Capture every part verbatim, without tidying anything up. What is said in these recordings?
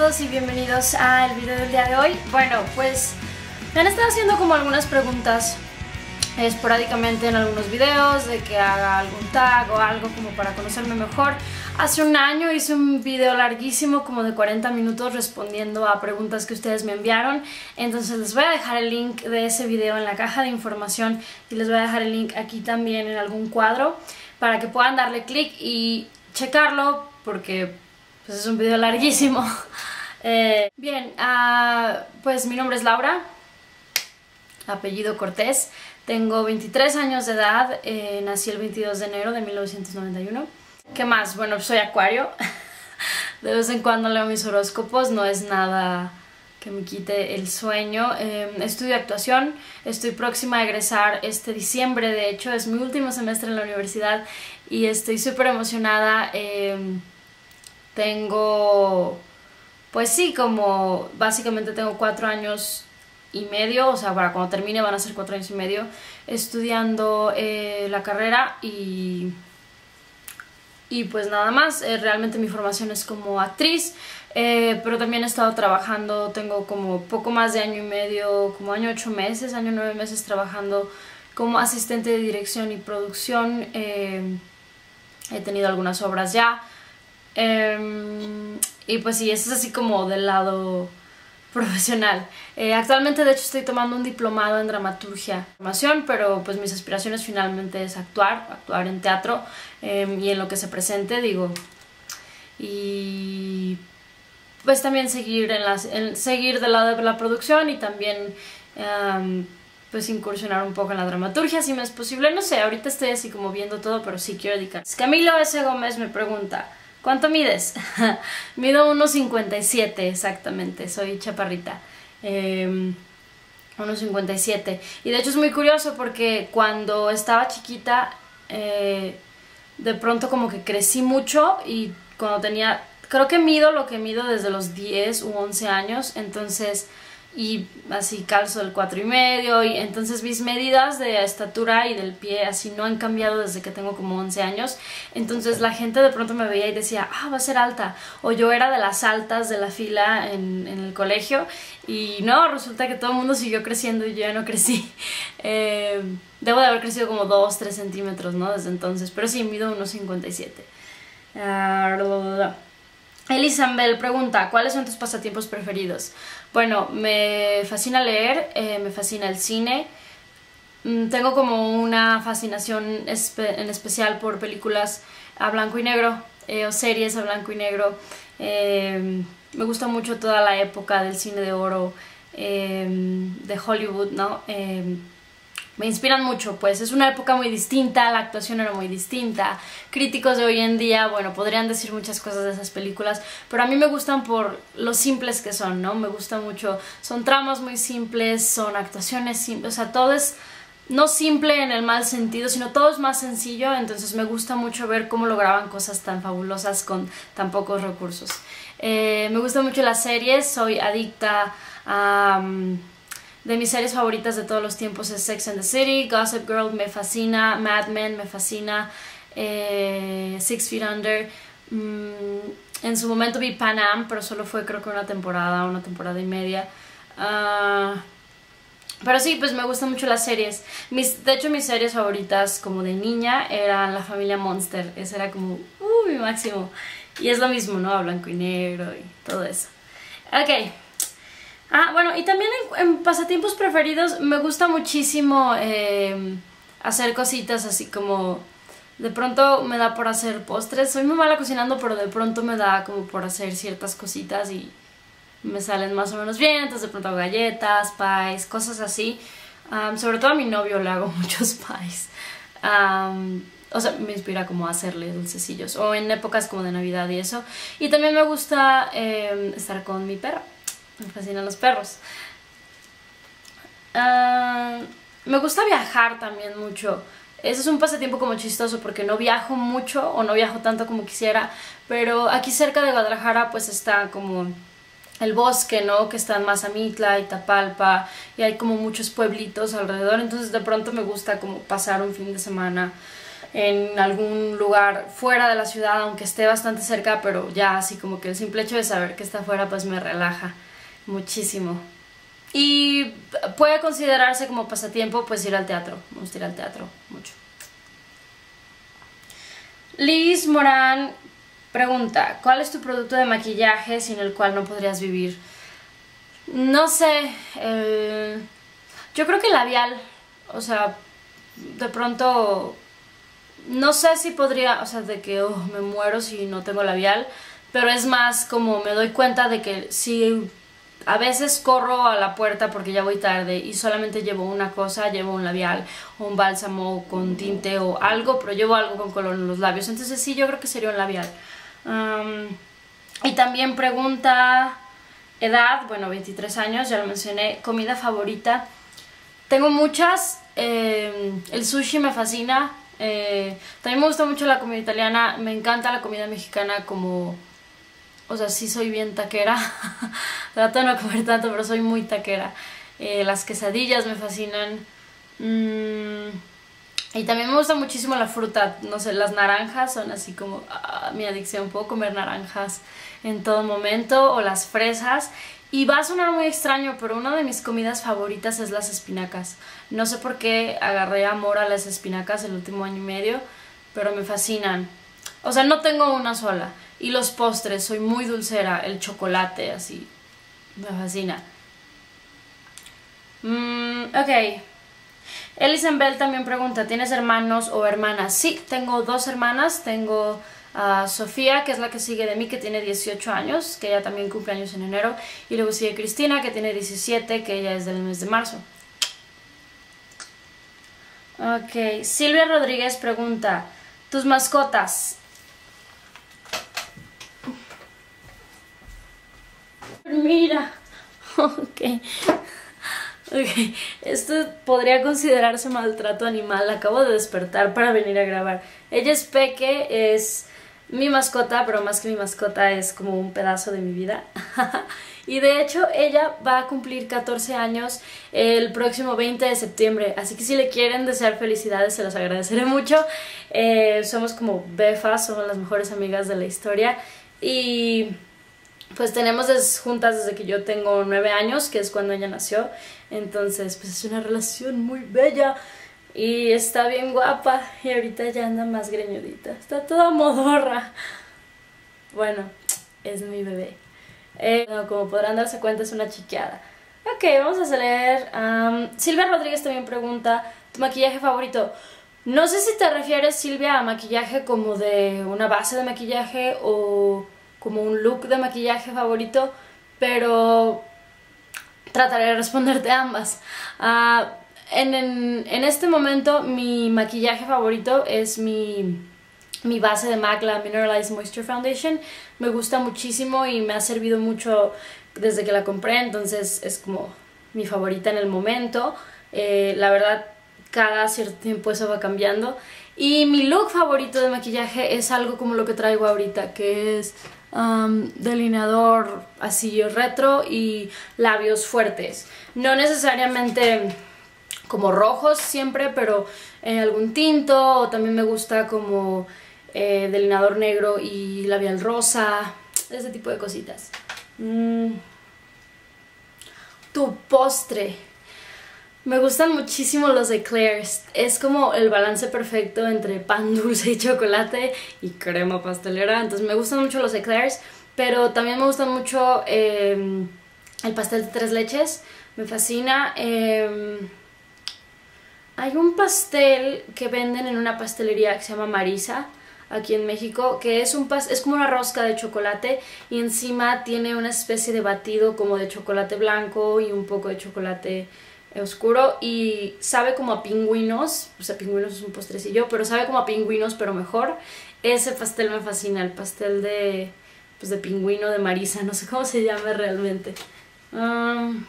todos y bienvenidos al video del día de hoy. Bueno, pues me han estado haciendo como algunas preguntas esporádicamente en algunos videos de que haga algún tag o algo como para conocerme mejor. Hace un año hice un video larguísimo como de cuarenta minutos respondiendo a preguntas que ustedes me enviaron, entonces les voy a dejar el link de ese video en la caja de información y les voy a dejar el link aquí también en algún cuadro para que puedan darle clic y checarlo porque pues, es un video larguísimo. eh, bien, uh, pues mi nombre es Laura, apellido Cortés. Tengo veintitrés años de edad, eh, nací el veintidós de enero de mil novecientos noventa y uno. ¿Qué más? Bueno, soy acuario. De vez en cuando leo mis horóscopos, no es nada que me quite el sueño. Eh, estudio actuación, estoy próxima a egresar este diciembre, de hecho, es mi último semestre en la universidad y estoy súper emocionada. Eh, tengo, pues sí, como básicamente tengo cuatro años y medio, o sea, para cuando termine van a ser cuatro años y medio estudiando eh, la carrera y, y pues nada más. Eh, realmente mi formación es como actriz, eh, pero también he estado trabajando, tengo como poco más de año y medio, como año ocho meses, año nueve meses trabajando como asistente de dirección y producción. Eh, he tenido algunas obras ya, eh, y pues sí, eso es así como del lado profesional. Eh, actualmente de hecho estoy tomando un diplomado en dramaturgia, formación, pero pues mis aspiraciones finalmente es actuar, actuar en teatro eh, y en lo que se presente, digo, y pues también seguir, en las, en, seguir del lado de la producción y también um, pues incursionar un poco en la dramaturgia si me es posible, no sé, ahorita estoy así como viendo todo, pero sí quiero dedicar. Camilo S. Gómez me pregunta: ¿cuánto mides? Mido uno cincuenta y siete exactamente, soy chaparrita. Eh, uno cincuenta y siete. Y de hecho es muy curioso porque cuando estaba chiquita, eh, de pronto como que crecí mucho y cuando tenía, creo que mido lo que mido desde los diez u once años, entonces, y así calzo el cuatro y medio, y entonces mis medidas de estatura y del pie así no han cambiado desde que tengo como once años, entonces la gente de pronto me veía y decía, ah, va a ser alta, o yo era de las altas de la fila en, en el colegio, y no, resulta que todo el mundo siguió creciendo y yo ya no crecí. eh, debo de haber crecido como dos, tres centímetros, ¿no? Desde entonces, pero sí, mido uno cincuenta y siete. Uh, Elisabel pregunta: ¿cuáles son tus pasatiempos preferidos? Bueno, me fascina leer, eh, me fascina el cine, mm, tengo como una fascinación espe en especial por películas a blanco y negro, eh, o series a blanco y negro. Eh, me gusta mucho toda la época del cine de oro, eh, de Hollywood, ¿no? Eh, me inspiran mucho, pues es una época muy distinta, la actuación era muy distinta, críticos de hoy en día, bueno, podrían decir muchas cosas de esas películas, pero a mí me gustan por lo simples que son, ¿no? Me gusta mucho, son tramas muy simples, son actuaciones simples, o sea, todo es no simple en el mal sentido, sino todo es más sencillo, entonces me gusta mucho ver cómo lograban cosas tan fabulosas con tan pocos recursos. Eh, me gustan mucho las series, soy adicta a... Um, de mis series favoritas de todos los tiempos es Sex and the City, Gossip Girl me fascina, Mad Men me fascina, eh, Six Feet Under. Mm, en su momento vi Pan Am, pero solo fue creo que una temporada, una temporada y media. Uh, pero sí, pues me gustan mucho las series. Mis, de hecho mis series favoritas como de niña eran La Familia Monster, ese era como uh, mi máximo. Y es lo mismo, ¿no? A blanco y negro y todo eso. Ok. Ah, bueno, y también en, en pasatiempos preferidos me gusta muchísimo eh, hacer cositas así como... De pronto me da por hacer postres, soy muy mala cocinando, pero de pronto me da como por hacer ciertas cositas y me salen más o menos bien, entonces de pronto hago galletas, pies, cosas así. Um, sobre todo a mi novio le hago muchos pies. Um, o sea, me inspira como a hacerle dulcecillos, o en épocas como de Navidad y eso. Y también me gusta eh, estar con mi perro. Me fascinan los perros. Uh, me gusta viajar también mucho. Ese es un pasatiempo como chistoso porque no viajo mucho o no viajo tanto como quisiera, pero aquí cerca de Guadalajara pues está como el bosque, ¿no? Que está en Mazamitla y Tapalpa y hay como muchos pueblitos alrededor, entonces de pronto me gusta como pasar un fin de semana en algún lugar fuera de la ciudad, aunque esté bastante cerca, pero ya así como que el simple hecho de saber que está fuera pues me relaja muchísimo. Y puede considerarse como pasatiempo pues ir al teatro, me gusta ir al teatro mucho. Liz Morán pregunta, ¿cuál es tu producto de maquillaje sin el cual no podrías vivir? No sé, eh, yo creo que labial, o sea, de pronto, no sé si podría, o sea, de que oh, me muero si no tengo labial, pero es más como me doy cuenta de que si a veces corro a la puerta porque ya voy tarde y solamente llevo una cosa, llevo un labial o un bálsamo con tinte o algo, pero llevo algo con color en los labios, entonces sí, yo creo que sería un labial. Um, y también pregunta edad, bueno, veintitrés años, ya lo mencioné. Comida favorita, tengo muchas. Eh, el sushi me fascina, eh, también me gusta mucho la comida italiana, me encanta la comida mexicana, como, o sea, sí soy bien taquera. Trato de no comer tanto, pero soy muy taquera. Eh, las quesadillas me fascinan. Mm, y también me gusta muchísimo la fruta, no sé, las naranjas son así como ah, mi adicción, puedo comer naranjas en todo momento, o las fresas. Y va a sonar muy extraño, pero una de mis comidas favoritas es las espinacas. No sé por qué agarré amor a las espinacas el último año y medio, pero me fascinan. O sea, no tengo una sola. Y los postres, soy muy dulcera, el chocolate, así, me fascina. Mm, ok. Elisen Bell también pregunta, ¿tienes hermanos o hermanas? Sí, tengo dos hermanas, tengo a Sofía, que es la que sigue de mí, que tiene dieciocho años, que ella también cumple años en enero, y luego sigue Cristina, que tiene diecisiete, que ella es del mes de marzo. Ok, Silvia Rodríguez pregunta, ¿tus mascotas? Mira, ok. Ok, esto podría considerarse maltrato animal, acabo de despertar para venir a grabar. Ella es Peque, es mi mascota, pero más que mi mascota es como un pedazo de mi vida. Y de hecho ella va a cumplir catorce años el próximo veinte de septiembre, así que si le quieren desear felicidades se los agradeceré mucho. Eh, somos como befas, somos las mejores amigas de la historia y pues tenemos des, juntas desde que yo tengo nueve años, que es cuando ella nació. Entonces pues es una relación muy bella y está bien guapa y ahorita ya anda más greñudita, está toda modorra. Bueno, es mi bebé. Eh, como podrán darse cuenta es una chiqueada. Ok, vamos a leer. um, Silvia Rodríguez también pregunta, ¿tu maquillaje favorito? No sé si te refieres, Silvia, a maquillaje como de una base de maquillaje o como un look de maquillaje favorito, pero trataré de responderte ambas. Uh, en, en, en este momento mi maquillaje favorito es mi, mi base de MAC, la Mineralized Moisture Foundation. Me gusta muchísimo y me ha servido mucho desde que la compré, entonces es como mi favorita en el momento. Eh, la verdad, cada cierto tiempo eso va cambiando. Y mi look favorito de maquillaje es algo como lo que traigo ahorita, que es Um, delineador así retro y labios fuertes, no necesariamente como rojos siempre, pero eh, algún tinto, o también me gusta como eh, delineador negro y labial rosa, ese tipo de cositas. mm. Tu postre, me gustan muchísimo los eclairs, es como el balance perfecto entre pan dulce y chocolate y crema pastelera, entonces me gustan mucho los eclairs, pero también me gusta mucho eh, el pastel de tres leches, me fascina. Eh, hay un pastel que venden en una pastelería que se llama Marisa, aquí en México, que es, un pas es como una rosca de chocolate y encima tiene una especie de batido como de chocolate blanco y un poco de chocolate oscuro y sabe como a pingüinos, o sea, pingüinos es un postrecillo, pero sabe como a pingüinos, pero mejor. Ese pastel me fascina, el pastel de, pues de pingüino de Marisa, no sé cómo se llama realmente. Um,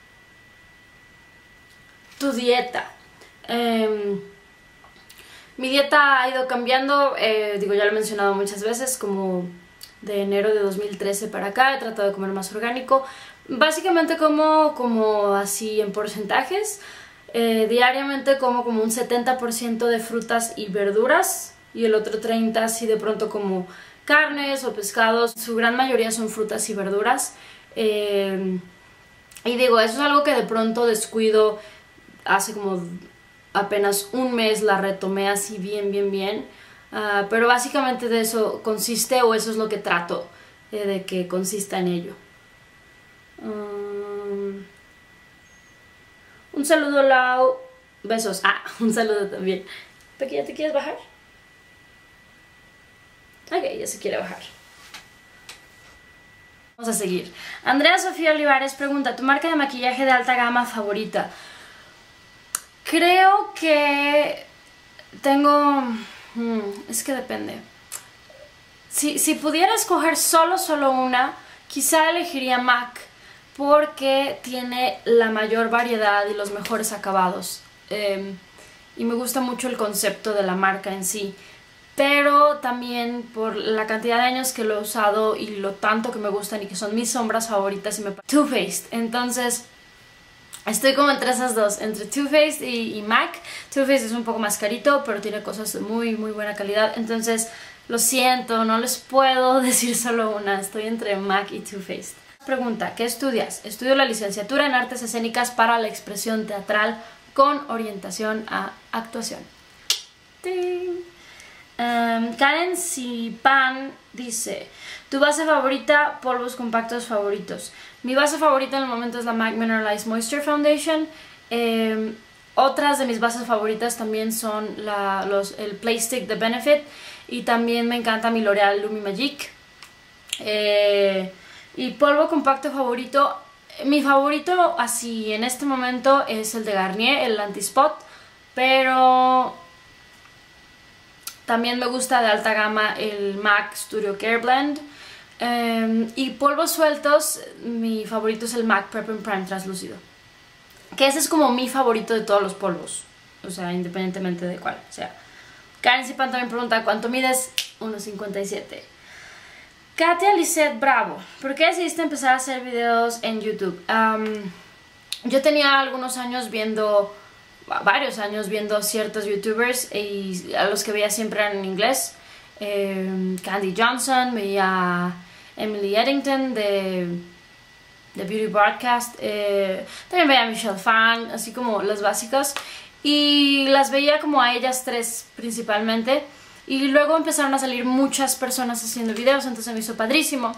tu dieta. Um, mi dieta ha ido cambiando, eh, digo, ya lo he mencionado muchas veces, como de enero de dos mil trece para acá he tratado de comer más orgánico. Básicamente como, como así en porcentajes. Eh, diariamente como como un setenta por ciento de frutas y verduras y el otro treinta por ciento si de pronto como carnes o pescados. Su gran mayoría son frutas y verduras. Eh, y digo, eso es algo que de pronto descuido. Hace como apenas un mes la retomé así bien, bien, bien. Uh, pero básicamente de eso consiste, o eso es lo que trato eh, de que consista en ello. Um, un saludo, Lau. Besos. Ah, un saludo también. ¿Pequeña, te quieres bajar? Ok, ya se quiere bajar. Vamos a seguir. Andrea Sofía Olivares pregunta: ¿tu marca de maquillaje de alta gama favorita? Creo que tengo... Hmm, es que depende. Si, si pudiera escoger solo, solo una, quizá elegiría MAC, porque tiene la mayor variedad y los mejores acabados. Eh, y me gusta mucho el concepto de la marca en sí. Pero también por la cantidad de años que lo he usado y lo tanto que me gustan y que son mis sombras favoritas, y me Too Faced. Entonces estoy como entre esas dos, entre Too Faced y, y MAC. Too Faced es un poco más carito, pero tiene cosas de muy muy buena calidad. Entonces lo siento, no les puedo decir solo una. Estoy entre MAC y Too Faced. Pregunta: ¿qué estudias? Estudio la licenciatura en Artes Escénicas para la expresión teatral con orientación a actuación. ¡Ting! Um, Karen Sipan dice: ¿tu base favorita, polvos compactos favoritos? Mi base favorita en el momento es la MAC Mineralized Moisture Foundation. Eh, otras de mis bases favoritas también son la, los, el Playstick de Benefit, y también me encanta mi L'Oreal Lumi Magic. Eh, y polvo compacto favorito, mi favorito así en este momento es el de Garnier, el Anti-Spot, pero también me gusta de alta gama el MAC Studio Care Blend. Um, y polvos sueltos, mi favorito es el MAC Prep and Prime Translúcido, que ese es como mi favorito de todos los polvos, o sea, independientemente de cuál. O sea, Karen Sipan también pregunta: ¿cuánto mides? uno cincuenta y siete. Katia Lisette Bravo: ¿por qué decidiste empezar a hacer videos en YouTube? Um, yo tenía algunos años viendo, varios años viendo ciertos youtubers, y a los que veía siempre eran en inglés. eh, Candy Johnson, veía Emily Eddington de, de Beauty Broadcast, eh, también veía a Michelle Phan, así como las básicas, y las veía como a ellas tres principalmente. Y luego empezaron a salir muchas personas haciendo videos, entonces me hizo padrísimo.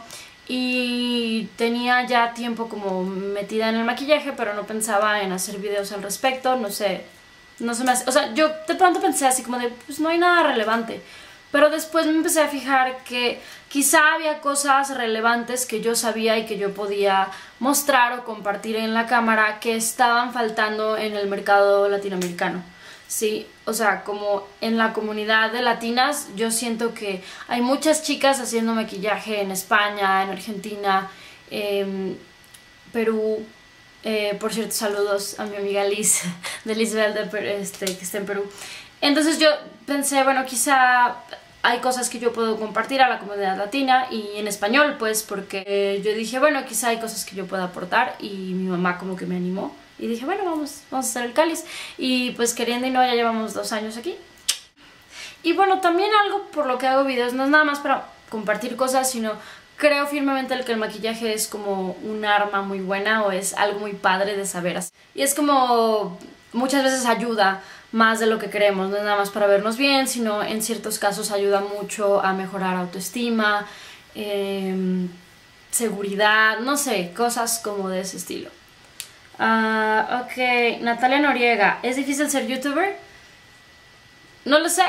Y tenía ya tiempo como metida en el maquillaje, pero no pensaba en hacer videos al respecto, no sé, no se me hace, o sea, yo de pronto pensé así como de, pues no hay nada relevante. Pero después me empecé a fijar que quizá había cosas relevantes que yo sabía y que yo podía mostrar o compartir en la cámara que estaban faltando en el mercado latinoamericano. Sí, o sea, como en la comunidad de latinas, yo siento que hay muchas chicas haciendo maquillaje en España, en Argentina, en Perú. Eh, por cierto, saludos a mi amiga Liz, de Lisbel, de Perú, este, que está en Perú. Entonces yo pensé, bueno, quizá hay cosas que yo puedo compartir a la comunidad latina y en español, pues, porque eh, yo dije, bueno, quizá hay cosas que yo pueda aportar, y mi mamá como que me animó. Y dije, bueno, vamos, vamos a hacer el cáliz. Y pues queriendo y no, ya llevamos dos años aquí. Y bueno, también algo por lo que hago videos, no es nada más para compartir cosas, sino creo firmemente el que el maquillaje es como un arma muy buena, o es algo muy padre de saber hacer. Y es como muchas veces ayuda más de lo que creemos, no es nada más para vernos bien, sino en ciertos casos ayuda mucho a mejorar autoestima, eh, seguridad, no sé, cosas como de ese estilo. Uh, ok, Natalia Noriega: ¿es difícil ser youtuber? No lo sé.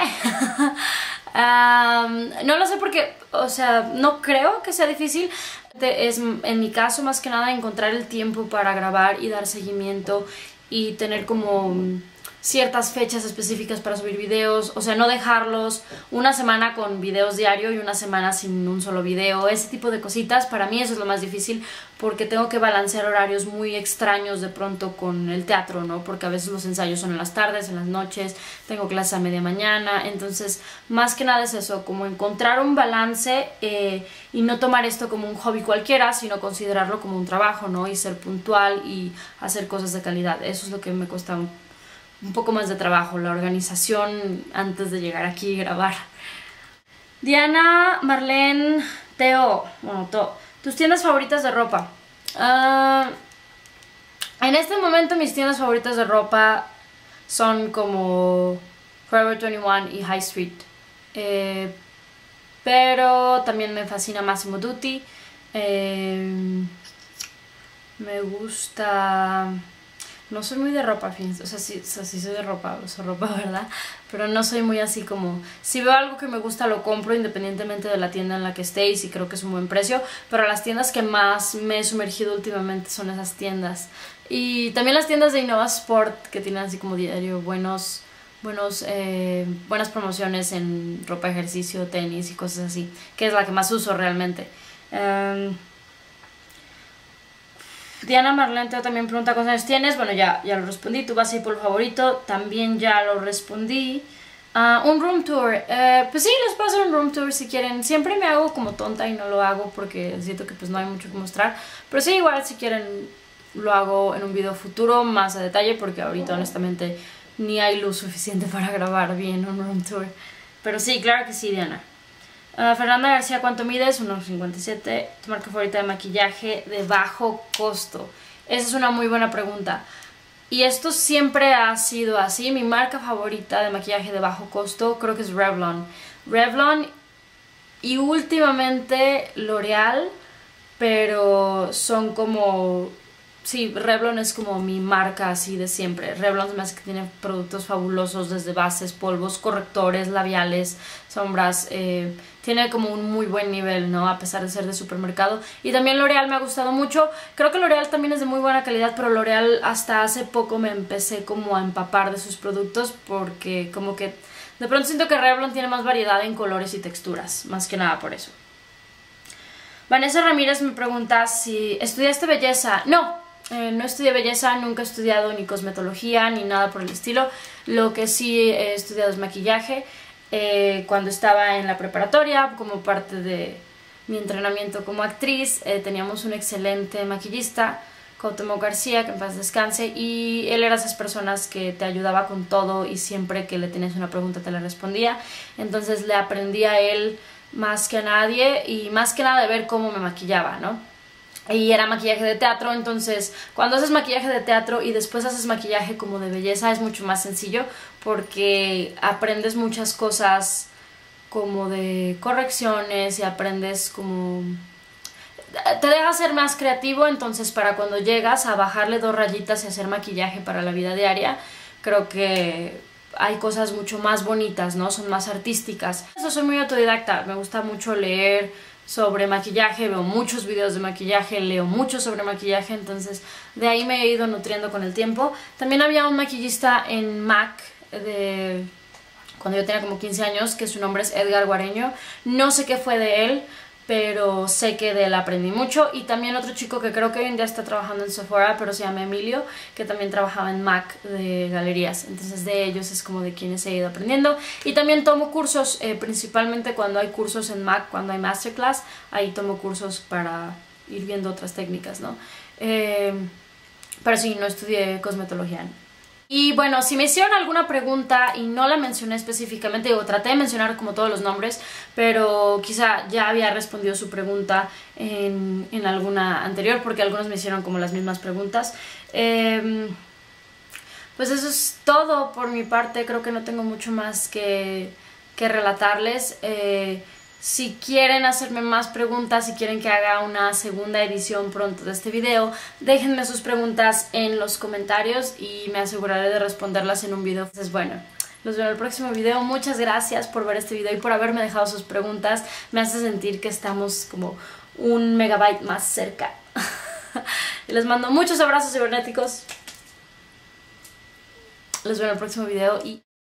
um, no lo sé porque, o sea, no creo que sea difícil. Es en mi caso más que nada encontrar el tiempo para grabar y dar seguimiento y tener como ciertas fechas específicas para subir videos, o sea, no dejarlos una semana con videos diario y una semana sin un solo video, ese tipo de cositas. Para mí eso es lo más difícil, porque tengo que balancear horarios muy extraños de pronto con el teatro, ¿no? Porque a veces los ensayos son en las tardes, en las noches, tengo clases a media mañana, entonces más que nada es eso, como encontrar un balance eh, y no tomar esto como un hobby cualquiera, sino considerarlo como un trabajo, ¿no? Y ser puntual y hacer cosas de calidad. Eso es lo que me cuesta un un poco más de trabajo, la organización antes de llegar aquí y grabar. Diana, Marlene, Teo, bueno, Teo, tus tiendas favoritas de ropa. Uh, en este momento mis tiendas favoritas de ropa son como Forever veintiuno y High Street. Eh, pero también me fascina Massimo Dutti. Eh, me gusta... No soy muy de ropa, fíjense, o sea, sí, o sea, sí soy de ropa, uso ropa, ¿verdad? Pero no soy muy así como... Si veo algo que me gusta lo compro independientemente de la tienda en la que esté y si creo que es un buen precio. Pero las tiendas que más me he sumergido últimamente son esas tiendas. Y también las tiendas de Innova Sport que tienen así como diario buenos... Buenos, eh, buenas promociones en ropa de ejercicio, tenis y cosas así, que es la que más uso realmente. Um, Diana Marlene también pregunta cuántos años tienes. Bueno, ya, ya lo respondí. Tu base y polvo favorito también ya lo respondí. Uh, un room tour, uh, pues sí, les puedo hacer un room tour si quieren. Siempre me hago como tonta y no lo hago porque siento que pues no hay mucho que mostrar. Pero sí, igual si quieren lo hago en un video futuro más a detalle, porque ahorita honestamente ni hay luz suficiente para grabar bien un room tour. Pero sí, claro que sí, Diana. Uh, Fernanda García, ¿cuánto mides? uno cincuenta y siete. ¿Tu marca favorita de maquillaje de bajo costo? Esa es una muy buena pregunta. Y esto siempre ha sido así. Mi marca favorita de maquillaje de bajo costo creo que es Revlon. Revlon y últimamente L'Oreal, pero son como... Sí, Revlon es como mi marca así de siempre. Revlon se me hace que tiene productos fabulosos, desde bases, polvos, correctores, labiales, sombras. Eh, tiene como un muy buen nivel, ¿no? A pesar de ser de supermercado. Y también L'Oreal me ha gustado mucho. Creo que L'Oreal también es de muy buena calidad, pero L'Oreal hasta hace poco me empecé como a empapar de sus productos, porque como que de pronto siento que Revlon tiene más variedad en colores y texturas, más que nada por eso. Vanessa Ramírez me pregunta si estudiaste belleza. No. Eh, no estudié belleza, nunca he estudiado ni cosmetología ni nada por el estilo. Lo que sí he estudiado es maquillaje. Eh, cuando estaba en la preparatoria, como parte de mi entrenamiento como actriz, eh, teníamos un excelente maquillista, Cuauhtémoc García, que en paz descanse, y él era de esas personas que te ayudaba con todo y siempre que le tenías una pregunta te la respondía. Entonces le aprendí a él más que a nadie y más que nada de ver cómo me maquillaba, ¿no? Y era maquillaje de teatro, entonces cuando haces maquillaje de teatro y después haces maquillaje como de belleza es mucho más sencillo, porque aprendes muchas cosas como de correcciones y aprendes como... te deja ser más creativo. Entonces para cuando llegas a bajarle dos rayitas y hacer maquillaje para la vida diaria, creo que hay cosas mucho más bonitas, ¿no? Son más artísticas. Yo soy muy autodidacta, me gusta mucho leer sobre maquillaje, veo muchos videos de maquillaje, leo mucho sobre maquillaje, entonces de ahí me he ido nutriendo con el tiempo. También había un maquillista en Mac de cuando yo tenía como quince años, que su nombre es Edgar Guareño. No sé qué fue de él, pero sé que de él aprendí mucho. Y también otro chico que creo que hoy en día está trabajando en Sephora, pero se llama Emilio, que también trabajaba en Mac de galerías. Entonces de ellos es como de quienes he ido aprendiendo. Y también tomo cursos, eh, principalmente cuando hay cursos en Mac, cuando hay masterclass, ahí tomo cursos para ir viendo otras técnicas, ¿no? Eh, pero sí, no estudié cosmetología. Y bueno, si me hicieron alguna pregunta y no la mencioné específicamente, o traté de mencionar como todos los nombres, pero quizá ya había respondido su pregunta en, en alguna anterior, porque algunos me hicieron como las mismas preguntas. Eh, pues eso es todo por mi parte, creo que no tengo mucho más que, que relatarles. Eh, Si quieren hacerme más preguntas, si quieren que haga una segunda edición pronto de este video, déjenme sus preguntas en los comentarios y me aseguraré de responderlas en un video. Entonces bueno, los veo en el próximo video. Muchas gracias por ver este video y por haberme dejado sus preguntas. Me hace sentir que estamos como un megabyte más cerca. Les mando muchos abrazos cibernéticos. Los veo en el próximo video y...